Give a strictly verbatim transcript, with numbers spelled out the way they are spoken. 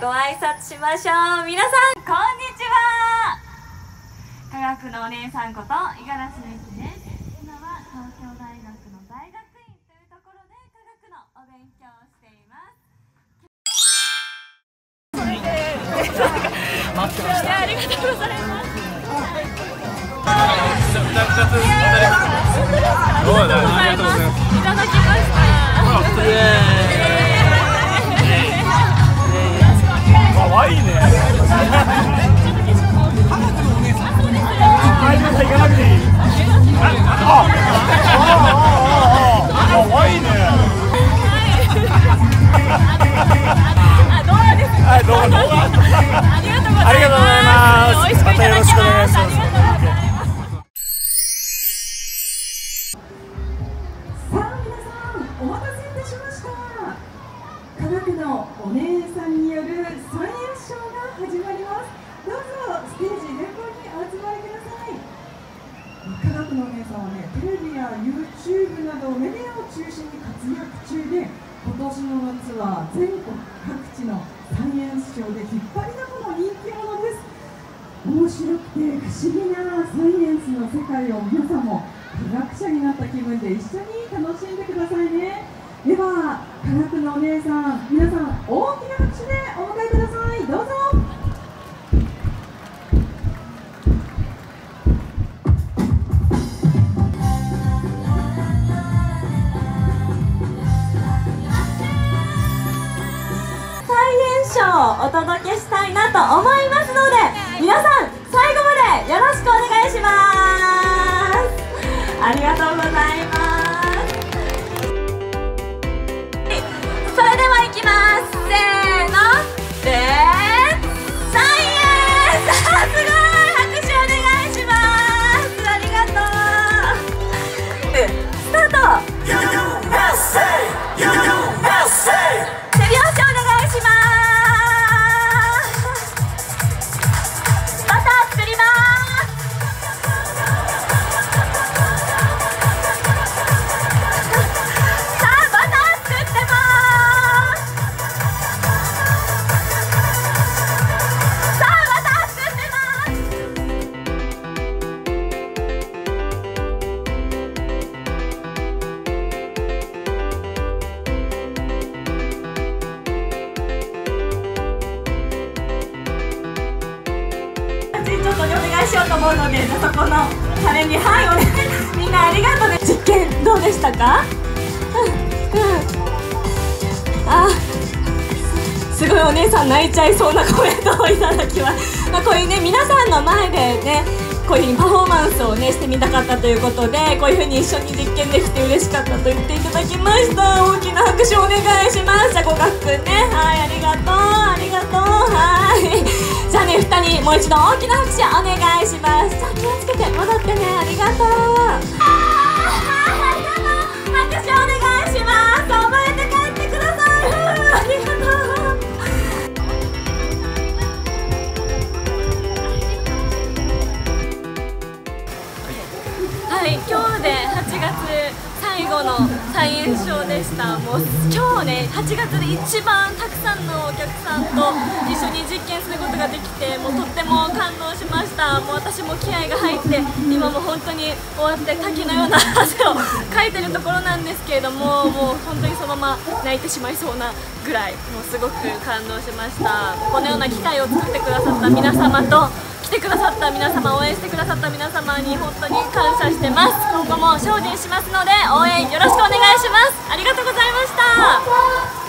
ご挨拶しましょう。皆さんこんにちは。科学のお姉さんこと五十嵐美希です。今は東京大学の大学院というところで科学のお勉強をしています。 待ってました。 ありがとうございます。 ふたついただきました。イエーイ。可愛いね。あ、今さ行かなくていい。あ、可愛いね。 あ、動画です。 はい、どうも。 ありがとうございます。 ありがとうございます。 美味しくいただきます。 またよろしくお願いします。 お待たせいたしました。科学のお姉さんによるサイエンスショーが始まります。どうぞステージ前方にお集まりください。科学のお姉さんはね、テレビや YouTube などメディアを中心に活躍中で、今年の夏は全国各地のサイエンスショーで引っ張りだこの人気者です。面白くて不思議なサイエンスの世界を皆さんも科学者になった気分で一緒に楽しんでくださいね。では、科学のお姉さん、皆さん大きな拍手でお迎えください。どうぞ。 サイエンスショーをお届けしたいなと思いますので、皆さん最後までよろしくお願いします。ありがとうございます。それではいきます。せーの、レッツサイエンス。すごい、拍手お願いします。ありがとう。スタート。ユーエスエー ユーエスエー 手拍子お願いします。バター作ります。さあ、バター作ってます。さあ、バター作ってます。ちょっとお願いしようと思うので、じゃあそこの鐘に、はい、お願い。みんなありがとうね。実験どうでしたか？うんうん。あ、すごいお姉さん泣いちゃいそうなコメントをいただきます。まあ、こういうね、皆さんの前でね、こういうふうにパフォーマンスをねしてみたかったということで、こういうふうに一緒に実験できて嬉しかったと言っていただきました。大きな拍手お願いします。じゃあごかくくんね、はい、ありがとうありがとう。はい、じゃあね、ふたりもう一度大きな拍手お願いします。じゃあ気をつけて戻ってね。ありがとう。ありがとう。拍手お願いします。覚えて帰ってください。ありがとう。はい、今日ではちがつ最後のサイエンスショーでした。もう今日ね、はちがつで一番たくさんのお客さんと一緒に実験することができて、もうとっても感動しました。もう私も気合が入って、今も本当に終わって滝のような汗をかいてるところなんですけれども、もう本当にそのまま泣いてしまいそうなぐらい、もうすごく感動しました。このような機会を作ってくださった皆様と、来てくださった皆様、応援してくださった皆様に本当に感謝してます。今後も精進しますので応援よろしくお願いします。ありがとうございました。